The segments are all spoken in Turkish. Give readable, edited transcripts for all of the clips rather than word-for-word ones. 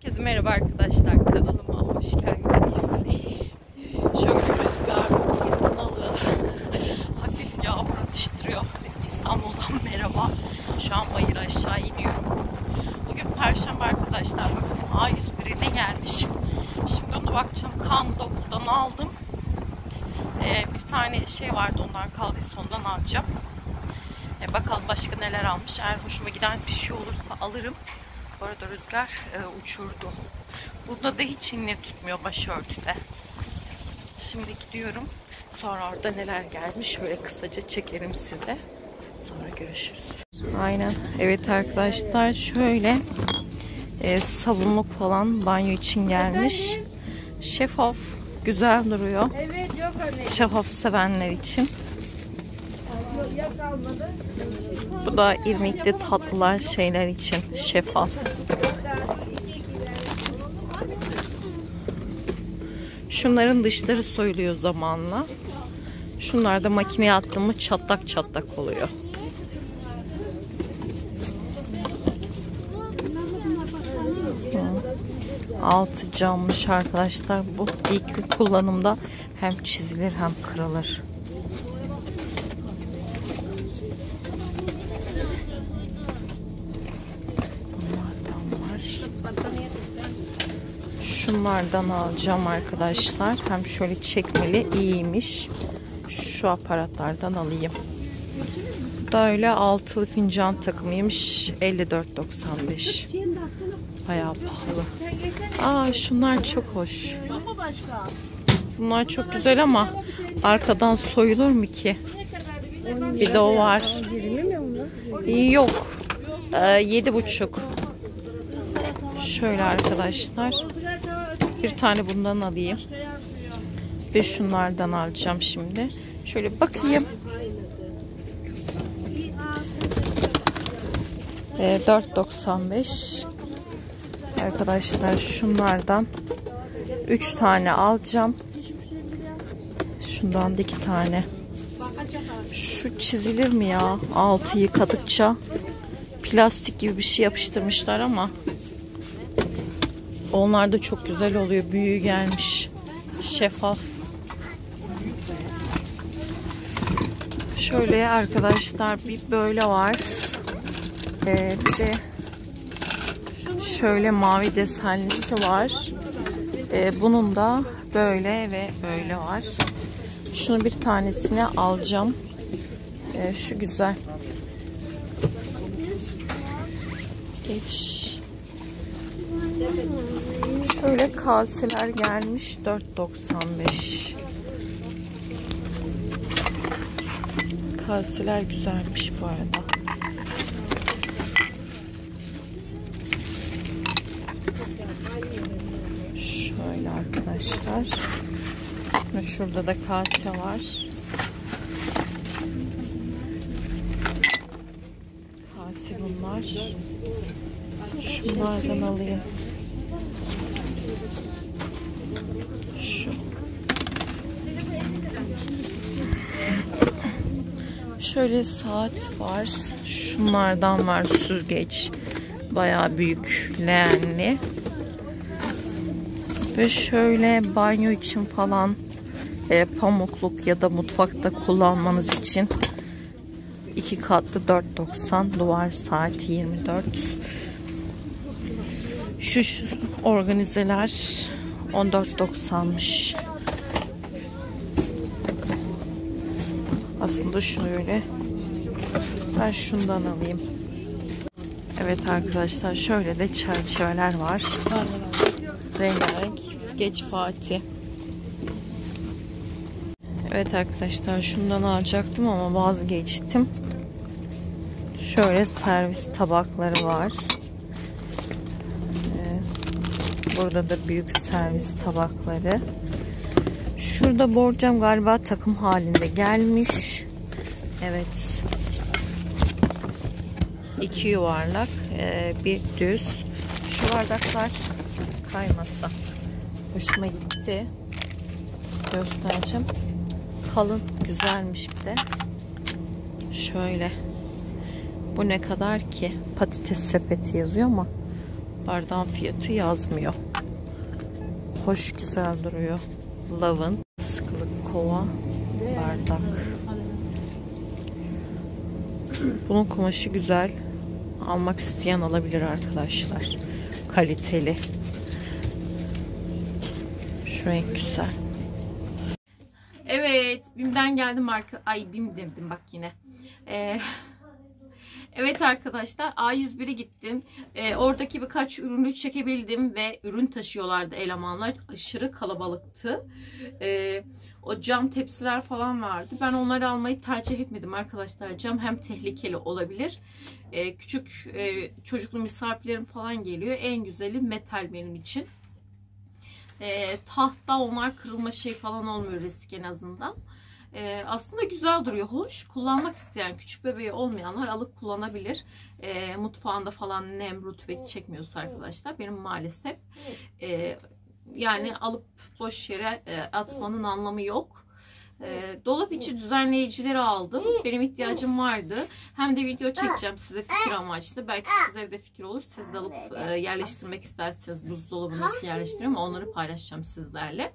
Herkese merhaba arkadaşlar, kanalıma hoş geldiniz. Şöyle rüzgar, fırtınalı, hafif yağmur atıştırıyor. İstanbul'dan merhaba. Şu an bayır aşağı iniyorum. Bugün Perşembe arkadaşlar, bakın A101'e gelmiş. Şimdi ona bakacağım, kan okuldan aldım. Bir tane şey vardı, ondan kaldıysa ondan alacağım. Bakalım başka neler almış. Eğer hoşuma giden bir şey olursa alırım. Bu arada rüzgar uçurdu. Burada da hiç inle tutmuyor başörtüde. Şimdi gidiyorum. Sonra orada neler gelmiş şöyle kısaca çekerim size. Sonra görüşürüz. Aynen. Evet arkadaşlar, şöyle sabunluk falan banyo için gelmiş. Şeffaf. Güzel duruyor. Evet, yok anne. Şeffaf sevenler için. Bu da irmikli tatlılar şeyler için şeffaf. Şunların dışları soyuluyor zamanla. Şunlar da makineye attım mı çatlak çatlak oluyor. Altı cammış arkadaşlar. Bu ilk kullanımda hem çizilir hem kırılır. Şunlardan alacağım arkadaşlar. Hem şöyle çekmeli, iyiymiş. Şu aparatlardan alayım. Bu da öyle altılı fincan takımıymış. 54.95. Bayağı pahalı. Şunlar çok hoş. Bunlar çok güzel ama arkadan soyulur mu ki? Bir de o var. Yok. 7,5. Şöyle arkadaşlar. Bir tane bundan alayım. Ve şunlardan alacağım şimdi. Şöyle bakayım. 4.95. Arkadaşlar şunlardan 3 tane alacağım. Şundan da 2 tane. Şu çizilir mi ya? Altı yıkadıkça plastik gibi bir şey yapıştırmışlar ama onlar da çok güzel oluyor. Büyüğü gelmiş. Şeffaf. Şöyle arkadaşlar bir böyle var. Bir de şöyle mavi desenlisi var. Bunun da böyle ve böyle var. Şunu bir tanesini alacağım. Şu güzel. Geç. Şöyle kaseler gelmiş 4.95. Kaseler güzelmiş bu arada. Şöyle arkadaşlar. Şurada da kase var. Kase bunlar. Şunlardan alayım. Şu. Şöyle saat var. Şunlardan var, süzgeç. Bayağı büyük, leğenli. Ve şöyle banyo için falan pamukluk ya da mutfakta kullanmanız için 2 katlı 4.90, duvar saati 24. Şu organizeler 14.90'mış. Aslında şöyle ben şundan alayım. Evet arkadaşlar, şöyle de çerçeveler var. Rengarenk. Geç Fatih. Evet arkadaşlar, şundan alacaktım ama vazgeçtim. Şöyle servis tabakları var. Burada da büyük servis tabakları. Şurada borcam galiba takım halinde gelmiş. Evet. 2 yuvarlak, bir düz. Şu bardaklar kaymasa. Hoşuma gitti. Göstereceğim. Kalın, güzelmiş bir de. Şöyle. Bu ne kadar ki? Patates sepeti yazıyor ama Bardağın fiyatı yazmıyor. Hoş, güzel duruyor. Lavın sıkılık kova bardak. Bunun kumaşı güzel. Almak isteyen alabilir arkadaşlar. Kaliteli. Şu renk güzel. Evet, BİM'den geldim Ay BİM dedim bak yine. Evet arkadaşlar, A101'e gittim. Oradaki birkaç ürünü çekebildim ve ürün taşıyorlardı elemanlar. Aşırı kalabalıktı. O cam tepsiler falan vardı. Ben onları almayı tercih etmedim arkadaşlar. Cam hem tehlikeli olabilir. Küçük çocuklu misafirlerim falan geliyor. En güzeli metal benim için. Tahta, onlar kırılma şey falan olmuyor, risk en azından. Aslında güzel duruyor, hoş. Kullanmak isteyen, küçük bebeği olmayanlar alıp kullanabilir. Mutfağında falan nem, rutubet çekmiyorsa arkadaşlar. Benim maalesef yani alıp boş yere atmanın anlamı yok. Dolap içi düzenleyicileri aldım. Benim ihtiyacım vardı. Hem de video çekeceğim size fikir amaçlı. Belki size de fikir olur. Siz de alıp yerleştirmek isterseniz buzdolabı nasıl yerleştiriyorum, onları paylaşacağım sizlerle.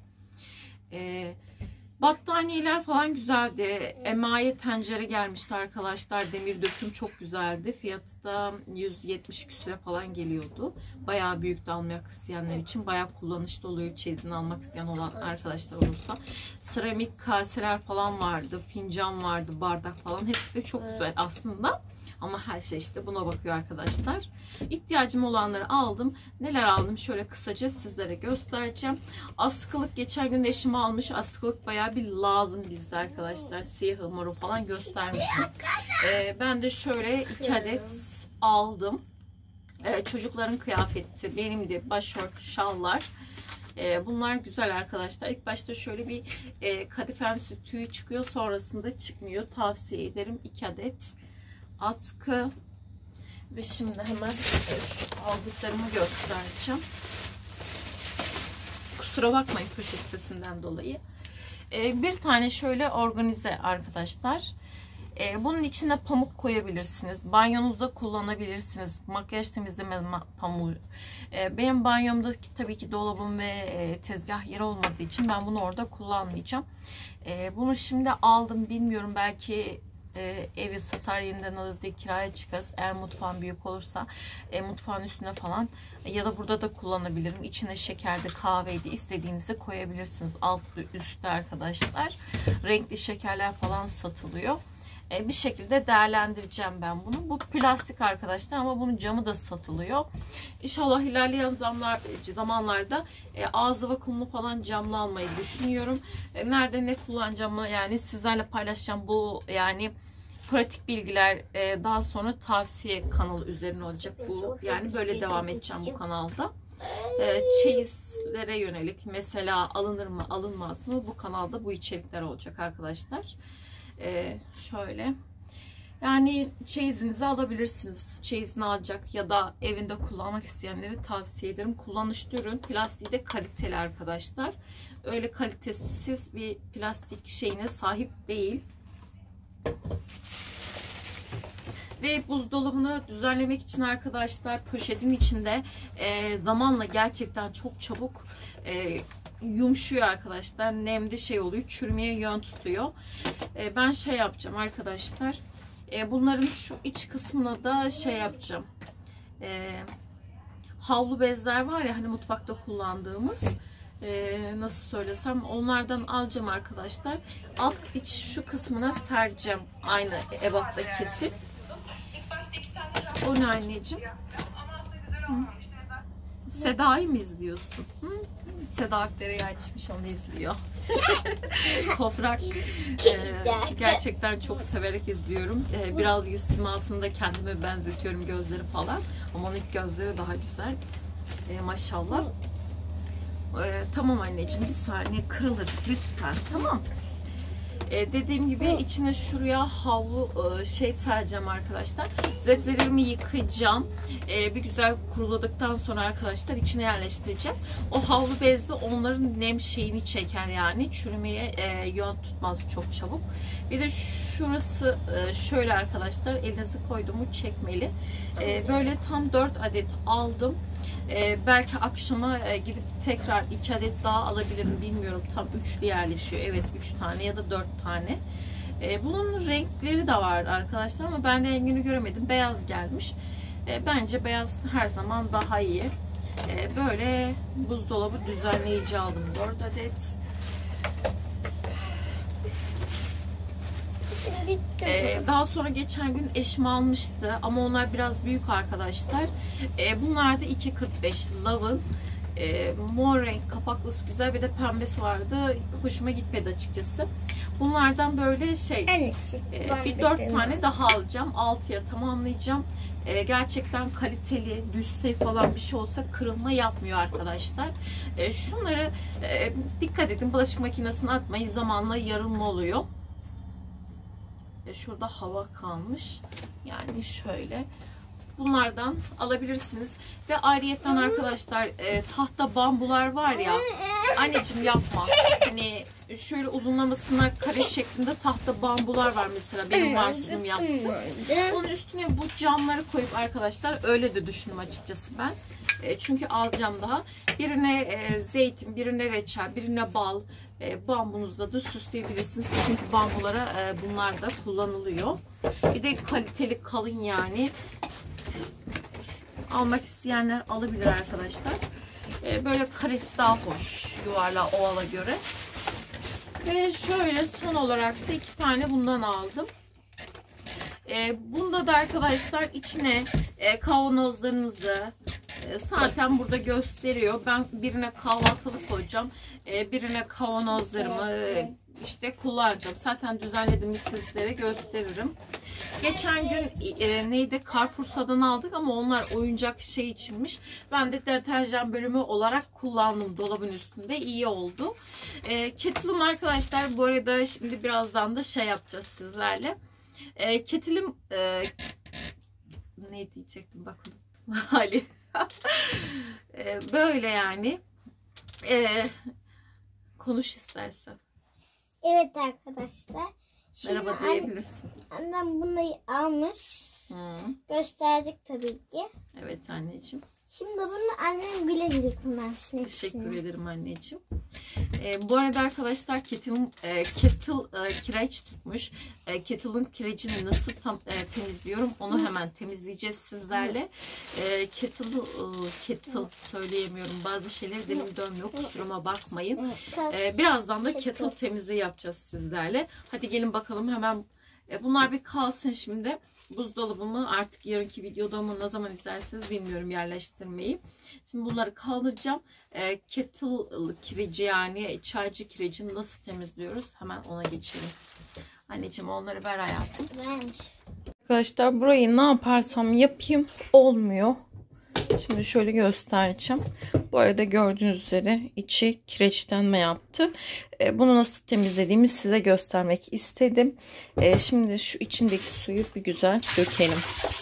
Battaniyeler falan güzeldi. Emaye tencere gelmişti arkadaşlar. Demir döküm çok güzeldi. Fiyatı da 170 küsüre falan geliyordu. Bayağı büyük de almak isteyenler için bayağı kullanışlı oluyor. Çeyizini almak isteyen olan arkadaşlar olursa. Seramik kaseler falan vardı. Fincan vardı. Bardak falan. Hepsi de çok güzel aslında. Ama her şey işte buna bakıyor arkadaşlar. İhtiyacım olanları aldım. Neler aldım şöyle kısaca sizlere göstereceğim. Askılık geçen gün eşim almış. Askılık bayağı bir lazım bizde arkadaşlar. Siyahı moru falan göstermiştim. Ben de şöyle 2 adet aldım. Çocukların kıyafeti, benim de başörtü, şallar. Bunlar güzel arkadaşlar. İlk başta şöyle bir kadifemsi tüyü çıkıyor. Sonrasında çıkmıyor. Tavsiye ederim. 2 adet atkı. Ve şimdi hemen şu aldıklarımı göstereceğim. Kusura bakmayın poşet sesinden dolayı. Bir tane şöyle organize arkadaşlar. Bunun içine pamuk koyabilirsiniz. Banyonuzda kullanabilirsiniz. Makyaj temizleme pamuğu. Benim banyomda tabii ki dolabım ve tezgah yeri olmadığı için ben bunu orada kullanmayacağım. Bunu şimdi aldım. Bilmiyorum, belki evi satar, yeniden alırız diye kiraya çıkarız. Eğer mutfağın büyük olursa mutfağın üstüne falan ya da burada da kullanabilirim. İçine şekerdi, kahveydi, istediğinizi koyabilirsiniz. Altlı üstte arkadaşlar. Renkli şekerler falan satılıyor. Bir şekilde değerlendireceğim ben bunu. Bu plastik arkadaşlar ama bunun camı da satılıyor. İnşallah ilerleyen zamanlarda ağzı vakumlu falan camlı almayı düşünüyorum. Nerede ne kullanacağımı yani sizlerle paylaşacağım. Bu yani pratik bilgiler daha sonra tavsiye kanalı üzerine olacak bu. Yani böyle devam edeceğim bu kanalda. Çeyizlere yönelik mesela alınır mı alınmaz mı, bu kanalda bu içerikler olacak arkadaşlar. Şöyle yani çeyizinizi alabilirsiniz. Çeyizini alacak ya da evinde kullanmak isteyenleri tavsiye ederim. Kullanışlı ürün. Plastiği de kaliteli arkadaşlar. Öyle kalitesiz bir plastik şeyine sahip değil. Ve buzdolabını düzenlemek için arkadaşlar poşetin içinde zamanla gerçekten çok çabuk yumuşuyor arkadaşlar. Nemde şey oluyor. Çürümeye yön tutuyor. Ben şey yapacağım arkadaşlar. Bunların şu iç kısmına da şey yapacağım. Havlu bezler var ya hani mutfakta kullandığımız. Nasıl söylesem, onlardan alacağım arkadaşlar. Alt iç şu kısmına sereceğim. Aynı ebatta kesip. O ne anneciğim? Hı? Seda'yı mı izliyorsun? Hı? Seda Akdere'yi açmış, onu izliyor. Toprak gerçekten çok severek izliyorum. Biraz yüz simasını da kendime benzetiyorum, gözleri falan. Ama onun ilk gözleri daha güzel. Maşallah. Tamam anneciğim, bir saniye, kırılır lütfen, tamam. Dediğim gibi içine şuraya havlu şey sereceğim arkadaşlar. Zebzelerimi yıkayacağım. Bir güzel kuruladıktan sonra arkadaşlar içine yerleştireceğim. O havlu bezde onların nem şeyini çeker yani. Çürümeye yön tutmaz çok çabuk. Bir de şurası şöyle arkadaşlar, elinizi koyduğumu çekmeli. Böyle tam 4 adet aldım. Belki akşama gidip tekrar 2 adet daha alabilirim, bilmiyorum. Tam üçlü yerleşiyor. Evet, 3 tane ya da 4 tane. Bunun renkleri de var arkadaşlar ama ben rengini göremedim. Beyaz gelmiş. Bence beyaz her zaman daha iyi. Böyle buzdolabı düzenleyici aldım 4 adet. Daha sonra geçen gün eşim almıştı ama onlar biraz büyük arkadaşlar. Bunlar da 2.45 Love'ın. Mor renk kapaklısı güzel, bir de pembesi vardı. Hoşuma gitmedi açıkçası. Bunlardan böyle bir 4 tane daha alacağım. 6'ya tamamlayacağım. Gerçekten kaliteli, düşse falan bir şey olsa kırılma yapmıyor arkadaşlar. Şunları dikkat edin, bulaşık makinesine atmayın, zamanla yarılma oluyor. Şurada hava kalmış. Yani şöyle. Bunlardan alabilirsiniz. Ve ayrıyetten arkadaşlar tahta bambular var ya. Anneciğim yapma. Hani şöyle uzunlamasına kare şeklinde tahta bambular var mesela. Benim Marsu'num yaptı. Onun üstüne bu camları koyup arkadaşlar öyle de düşündüm açıkçası ben. Çünkü alacağım daha. Birine zeytin, birine reçel, birine bal, bambunuzla da süsleyebilirsiniz. Çünkü bambulara bunlar da kullanılıyor. Bir de kaliteli, kalın yani. Almak isteyenler alabilir arkadaşlar. Böyle karesi daha hoş yuvarlağa, ovala göre. Ve şöyle son olarak da 2 tane bundan aldım. Bunda da arkadaşlar içine kavanozlarınızı zaten burada gösteriyor. Ben birine kahvaltılık koyacağım. Birine kavanozlarımı işte kullanacağım. Zaten düzenlediğimi sizlere gösteririm. Geçen gün neydi? Carrefour'dan aldık ama onlar oyuncak şey içinmiş. Ben de deterjan bölümü olarak kullandım dolabın üstünde. İyi oldu. Kettle'ım arkadaşlar, bu arada şimdi birazdan da şey yapacağız sizlerle. Kettle'ım ne diyecektim bakın hali. Böyle yani. Konuş istersen. Evet arkadaşlar. Şimdi merhaba diyebilirsin. Annem bunu almış. Gösterdik tabii ki. Evet anneciğim. Şimdi bunu annem güle güle kullansın. Teşekkür ederim anneciğim. Bu arada arkadaşlar kettle kireç tutmuş. Kettle'ın kirecini nasıl temizliyorum onu hemen temizleyeceğiz sizlerle. Kettle söyleyemiyorum. Bazı şeyler dilim dönmüyor. Kusuruma bakmayın. Birazdan da kettle temizliği yapacağız sizlerle. Hadi gelin bakalım hemen. Bunlar bir kalsın şimdi. Buzdolabımı artık yarınki videoda mı ne zaman izlersiniz bilmiyorum yerleştirmeyi. Şimdi bunları kaldıracağım. Kettle kireci yani çaycı kirecini nasıl temizliyoruz? Hemen ona geçelim. Anneciğim onları ver hayatım. Vermiş. Arkadaşlar burayı ne yaparsam yapayım olmuyor. Şimdi şöyle göstereceğim. Bu arada gördüğünüz üzere içi kireçlenme yaptı. Bunu nasıl temizlediğimi size göstermek istedim. Şimdi şu içindeki suyu bir güzel dökelim.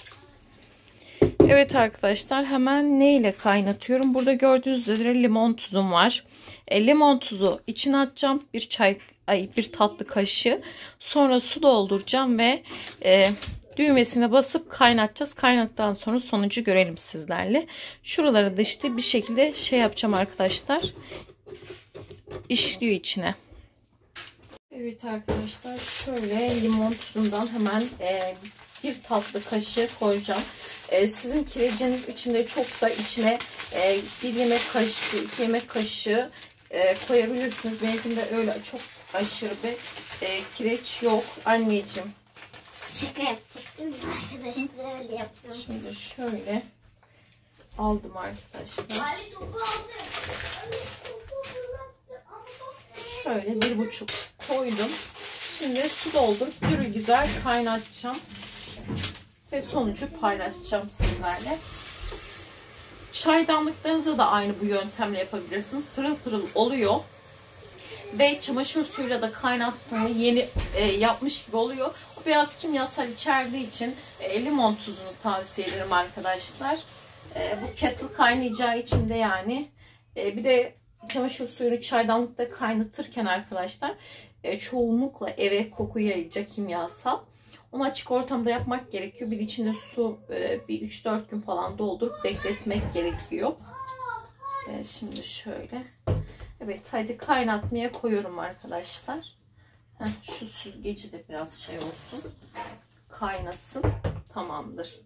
Evet arkadaşlar, hemen ne ile kaynatıyorum? Burada gördüğünüz üzere limon tuzum var. Limon tuzu içine atacağım. Bir tatlı kaşığı. Sonra su dolduracağım ve düğmesine basıp kaynatacağız. Kaynattıktan sonra sonucu görelim sizlerle. Şuraları da işte bir şekilde şey yapacağım arkadaşlar. İşliyor içine. Evet arkadaşlar, şöyle limon tuzundan hemen bir tatlı kaşığı koyacağım. Sizin kireciniz içinde çoksa içine 1 yemek kaşığı, 2 yemek kaşığı koyabilirsiniz. Benimkinde öyle çok aşırı bir kireç yok anneciğim. Şaka yapacaktım arkadaşlar, öyle yaptım. Şimdi şöyle aldım arkadaşlar. Ali topu aldı. Ali topu fırlattı. Şöyle 1,5 koydum. Şimdi su doldurup bir güzel kaynatacağım. Ve sonucu paylaşacağım sizlerle. Çaydanlıklarınızda da aynı bu yöntemle yapabilirsiniz. Pırıl pırıl oluyor. Ve çamaşır suyuyla da kaynatmayı yeni yapmış gibi oluyor. O biraz kimyasal içerdiği için limon tuzunu tavsiye ederim arkadaşlar. Bu kettle kaynayacağı için de yani. Bir de çamaşır suyunu çaydanlıkta kaynatırken arkadaşlar çoğunlukla eve koku yayacak kimyasal. Onu açık ortamda yapmak gerekiyor. Bir içine su bir 3-4 gün falan doldurup bekletmek gerekiyor. Şimdi şöyle. Evet, hadi kaynatmaya koyuyorum arkadaşlar. Şu süzgeci de biraz şey olsun. Kaynasın. Tamamdır.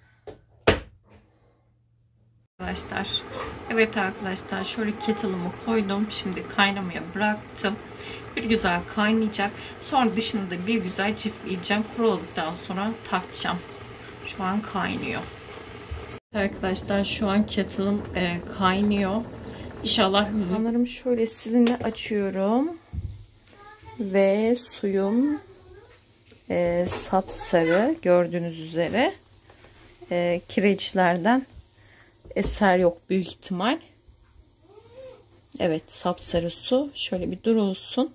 Arkadaşlar. Evet arkadaşlar, şöyle kettle'ımı koydum. Şimdi kaynamaya bıraktım. Bir güzel kaynayacak. Sonra dışını da bir güzel çiftleyeceğim. Kuruladıktan sonra takacağım. Şu an kaynıyor. Arkadaşlar şu an kettle'ım kaynıyor. İnşallah sanırım şöyle sizinle açıyorum. Ve suyum sapsarı gördüğünüz üzere. Kireçlerden eser yok büyük ihtimal. Evet, sapsarı su. Şöyle bir durulsun.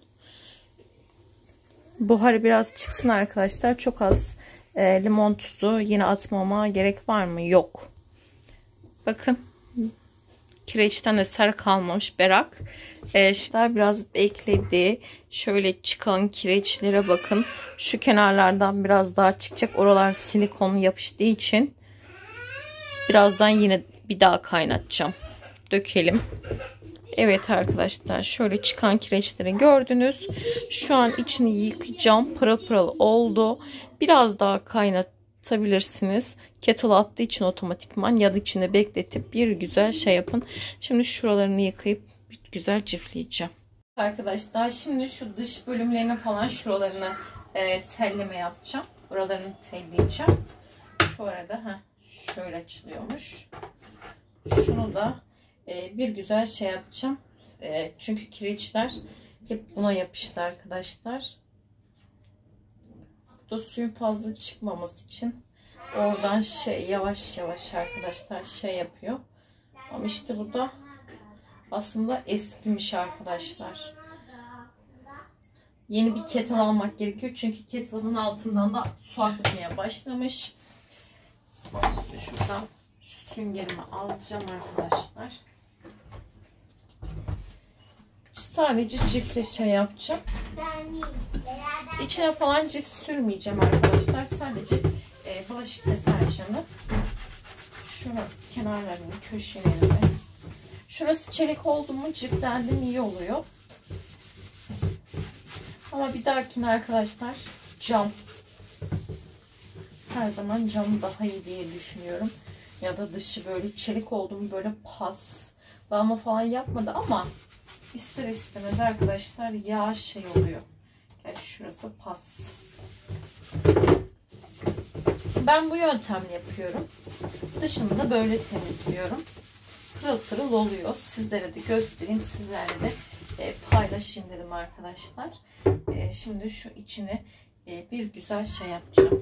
Buharı biraz çıksın arkadaşlar. Çok az limon tuzu yine atmama gerek var mı? Yok. Bakın. Kireçten eser kalmamış, berrak. Şimdi biraz bekledi. Şöyle çıkan kireçlere bakın. Şu kenarlardan biraz daha çıkacak. Oralar silikonlu yapıştığı için birazdan yine bir daha kaynatacağım. Dökelim. Evet arkadaşlar, şöyle çıkan kireçleri gördünüz. Şu an içini yıkayacağım. Pırıl pırıl oldu. Biraz daha kaynatabilirsiniz. Kettle attığı için otomatikman, ya da içinde bekletip bir güzel şey yapın. Şimdi şuralarını yıkayıp bir güzel çiftleyeceğim. Arkadaşlar şimdi şu dış bölümlerine falan şuralarını telleme yapacağım. Buralarını telleyeceğim. Şu arada şöyle açılıyormuş. Şunu da bir güzel şey yapacağım. Çünkü kireçler hep buna yapıştı arkadaşlar. Bu da suyun fazla çıkmaması için oradan yavaş yavaş arkadaşlar şey yapıyor. Ama işte bu da aslında eskimiş arkadaşlar. Yeni bir kettle almak gerekiyor. Çünkü kettle'ın altından da su akmaya başlamış. Şimdi şuradan şu süngerimi alacağım arkadaşlar. Sadece cifle şey yapacağım. İçine falan cif sürmeyeceğim arkadaşlar. Sadece bulaşık deterjanı. Şunu kenarlarını, köşelerini. Şurası çelik oldu mu ciflendim iyi oluyor. Ama bir dahakine arkadaşlar cam. Her zaman cam daha iyi diye düşünüyorum. Ya da dışı böyle çelik oldu mu böyle paslama falan yapmadı ama ister istemez arkadaşlar yağ şey oluyor. Yani şurası pas. Ben bu yöntemle yapıyorum. Dışını da böyle temizliyorum. Pırıl pırıl oluyor. Sizlere de göstereyim. Sizlerle de paylaşayım dedim arkadaşlar. Şimdi şu içine bir güzel şey yapacağım.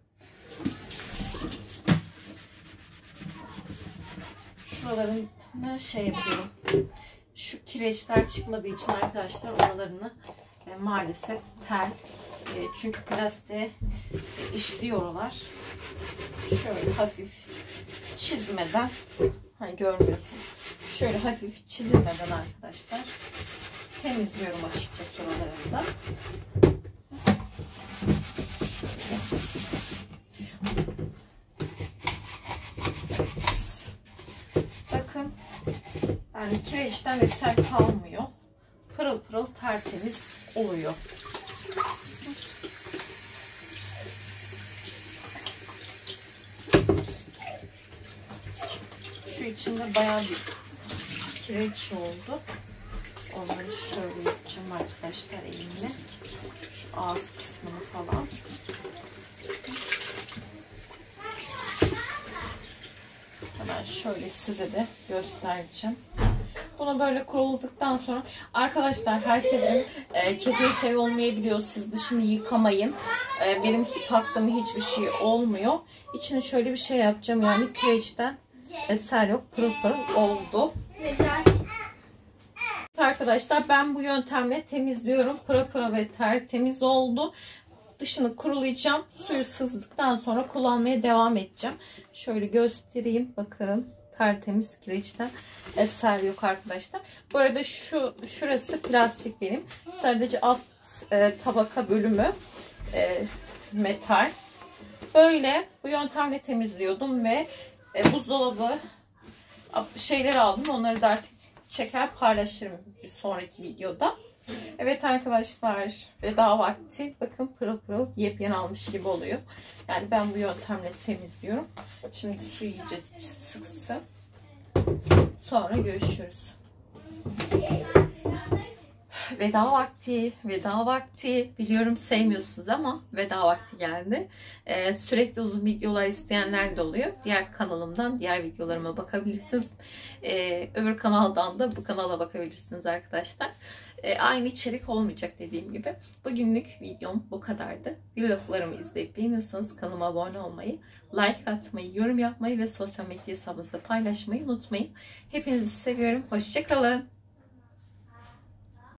Şuralarını şey yapıyorum. Şu kireçler çıkmadığı için arkadaşlar oralarını maalesef tel. Çünkü plastiğe işliyor oralar. Şöyle hafif çizmeden, hani görmüyorsun. Şöyle hafif çizilmeden arkadaşlar temizliyorum açıkçası oralarında. Şöyle. Bakın. Yani kireçten eser kalmıyor. Pırıl pırıl tertemiz oluyor. Şu içinde bayağı bir kireç oldu. Onları şöyle yapacağım arkadaşlar elimle. Şu ağız kısmını falan. Hemen şöyle size de göstereceğim. Bunu böyle kuruladıktan sonra arkadaşlar herkesin kettle şey olmayabiliyor. Siz dışını yıkamayın. Benimki taktığım hiçbir şey olmuyor. İçine şöyle bir şey yapacağım. Yani kireçten eser yok. Pırıl pırıl oldu. Arkadaşlar ben bu yöntemle temizliyorum. Pırıl pırıl ve tertemiz oldu. Dışını kurulayacağım. Suyu sızdıktan sonra kullanmaya devam edeceğim. Şöyle göstereyim. Bakın tertemiz, kireçten eser yok arkadaşlar. Bu arada şurası plastik benim. Sadece alt tabaka bölümü metal. Böyle bu yöntemle temizliyordum ve buzdolabı şeyler aldım. Onları da artık çeker paylaşırım bir sonraki videoda. Evet arkadaşlar, veda vakti. Bakın pırıl pırıl yepyeni almış gibi oluyor. Yani ben bu yöntemle temizliyorum. Şimdi su iyice sıksın. Sonra görüşürüz. Veda vakti, veda vakti. Biliyorum sevmiyorsunuz ama veda vakti geldi. Sürekli uzun videolar isteyenler de oluyor. Diğer kanalımdan, diğer videolarıma bakabilirsiniz. Öbür kanaldan da bu kanala bakabilirsiniz arkadaşlar. Aynı içerik olmayacak dediğim gibi. Bugünlük videom bu kadardı. Vloglarımı izleyip beğeniyorsanız kanalıma abone olmayı, like atmayı, yorum yapmayı ve sosyal medya hesabınızda paylaşmayı unutmayın. Hepinizi seviyorum. Hoşça kalın.